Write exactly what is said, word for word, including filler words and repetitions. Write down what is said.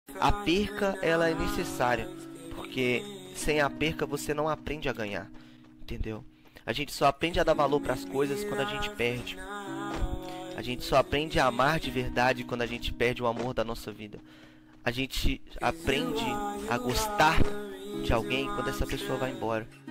A perca, ela é necessária, porque sem a perca você não aprende a ganhar, entendeu? A gente só aprende a dar valor para as coisas quando a gente perde. A gente só aprende a amar de verdade quando a gente perde o amor da nossa vida. A gente aprende a gostar de alguém quando essa pessoa vai embora.